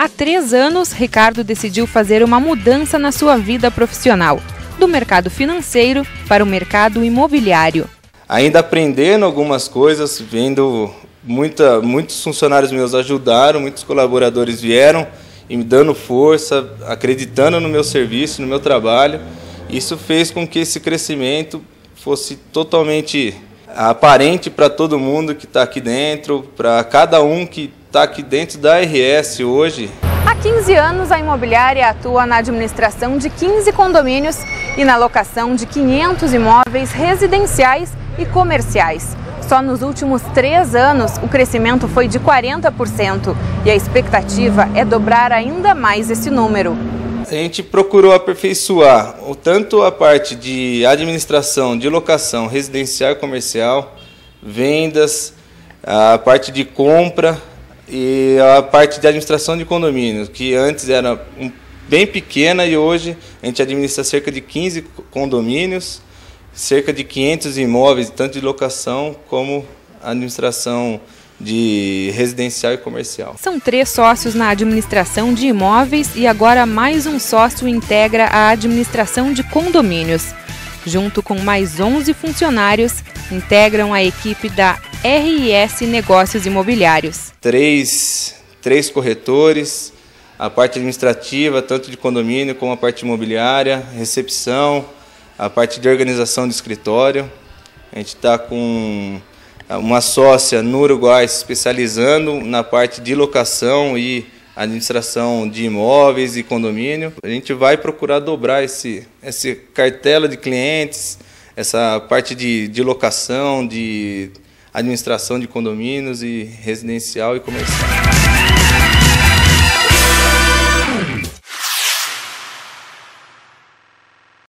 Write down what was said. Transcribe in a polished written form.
Há 3 anos, Ricardo decidiu fazer uma mudança na sua vida profissional, do mercado financeiro para o mercado imobiliário. Ainda aprendendo algumas coisas, vendo muitos funcionários meus ajudaram, muitos colaboradores vieram e me dando força, acreditando no meu serviço, no meu trabalho. Isso fez com que esse crescimento fosse totalmente aparente para todo mundo que está aqui dentro, para cada um que está aqui dentro da RS hoje. Há 15 anos, a imobiliária atua na administração de 15 condomínios e na locação de 500 imóveis residenciais e comerciais. Só nos últimos 3 anos, o crescimento foi de 40% e a expectativa é dobrar ainda mais esse número. A gente procurou aperfeiçoar tanto a parte de administração, de locação residencial e comercial, vendas, a parte de compra e a parte de administração de condomínios, que antes era bem pequena e hoje a gente administra cerca de 15 condomínios, cerca de 500 imóveis, tanto de locação como administração de residencial e comercial. São 3 sócios na administração de imóveis e agora mais um sócio integra a administração de condomínios. Junto com mais 11 funcionários, integram a equipe da RS Negócios Imobiliários. Três corretores, a parte administrativa, tanto de condomínio como a parte imobiliária, recepção, a parte de organização de escritório. A gente está com uma sócia no Uruguai se especializando na parte de locação e administração de imóveis e condomínio. A gente vai procurar dobrar essa cartela de clientes, essa parte de locação, de administração de condomínios e residencial e comercial.